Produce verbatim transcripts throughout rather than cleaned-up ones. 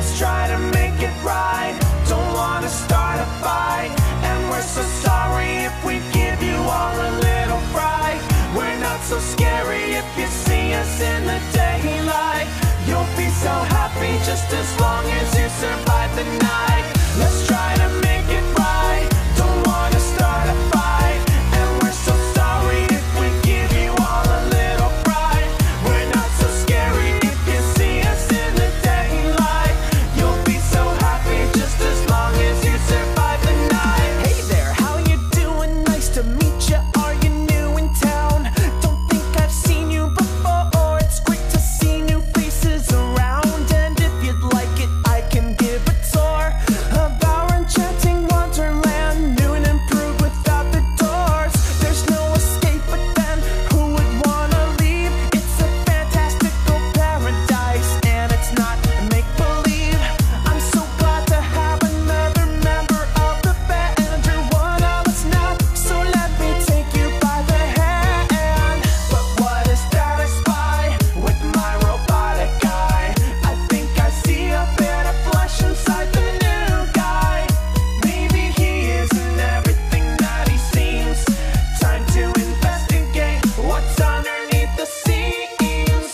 Let's try to make it right. Don't wanna start a fight, and we're so sorry if we give you all a little fright. We're not so scary if you see us in the daylight. You'll be so happy just as long as you survive the night. Let's try to make it right. Don't wanna start a fight, and we're so sorry if we give you all a little fright. We're not so scary if you see us in the daylight. You'll be so happy just as long as you survive the night. Hey there, how you doing? Nice to meet you. Are you new in town? Don't think I've seen you before. It's great to see new faces around, and if you'd like it, I can give a tour of our enchanting wonderland, new and improved without the doors. There's no escape, but then who would wanna leave? It's a fantastical paradise, and it's not make-believe. I'm so glad to have another member of the band. You're one of us now, so let me take you by the hand. But what is that I spy with my robotic eye? I think I see a bit of flesh inside the new guy. Maybe he isn't everything that he seems. Time to investigate what's underneath the scenes.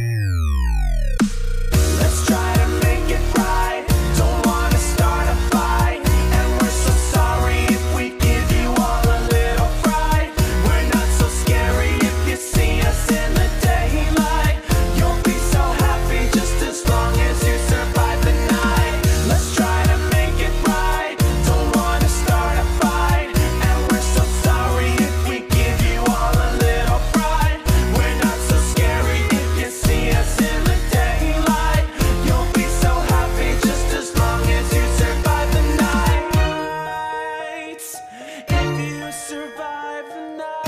Let's try to make it right. Don't wanna start a fight, and we're so sorry if we give you all a little fright. We're not so scary if you see us in the daylight. You'll be so happy just as long as you survive the night. Let's try to make it right. Don't wanna start a fight, and we're so sorry if we give you all a little fright. We're not so scary if you see us in the daylight. You'll be so happy just as long as you survive the night. If you survive the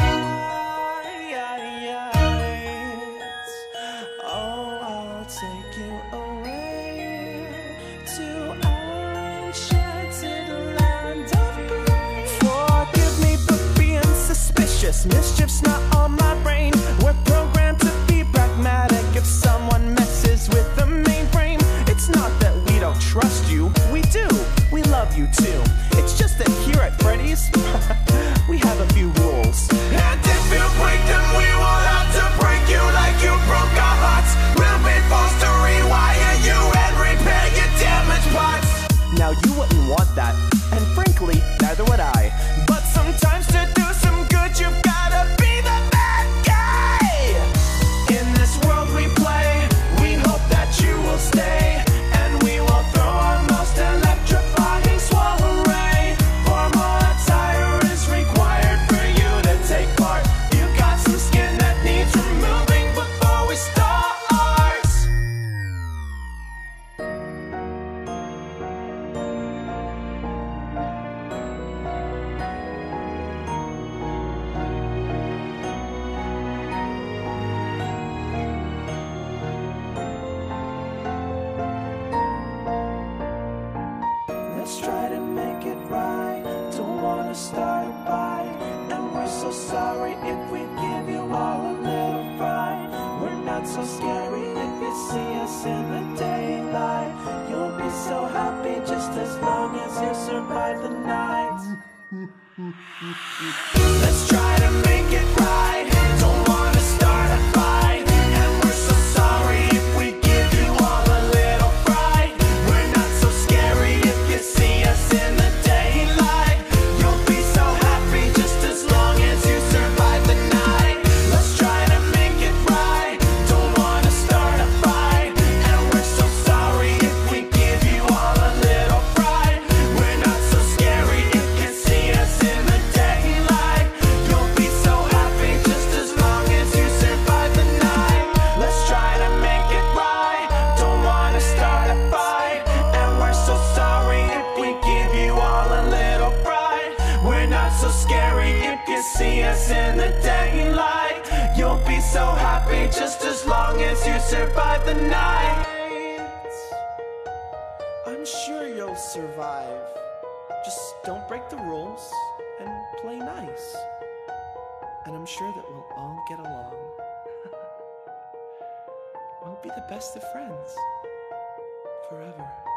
night, oh, I'll take you away to our enchanted land of grace. Forgive me for being suspicious. Mischief's not on my brain. We're programmed to be pragmatic. If someone messes with the mainframe, it's not that we don't trust you. We do. We love you too. It's just that here at Freddy's, we have a few rules. And if you break them, we will have to break you like you broke our hearts. We'll be forced to rewire you and repair your damaged parts. Now you wouldn't want that, and frankly, neither would I. But sometimes to do some good, you've gotta be the bad guy. In this world we play, we hope that you will stay, and we will throw our most electrifying swirl array. For more attire is required for you to take part. You got some skin that needs removing before we start. Let's try to make it right. Don't wanna start a fight, and we're so sorry if we give you all a little fright. We're not so scary if you see us in the daylight. You'll be so happy just as long as you survive the night. Let's try to make it right. Don't wanna start a fight, and we're so sorry if we give you all a little fright. We're not so scary if you see us in the daylight. You'll be so happy just as long as you survive the night. Let's try to make it right. Don't wanna start a fight, and we're so sorry if we give you all a little fright. We're not so scary if you see us in the daylight. You'll be so happy just as long as you survive the night. Let's try to make it right. Don't wanna start a fight, and we're so sorry if we give you all a little fright. We're not so scary if you see us in the daylight. You'll be so happy just as long as you survive the night. I'm sure you'll survive. Just don't break the rules and play nice. And I'm sure that we'll all get along. We'll be the best of friends forever.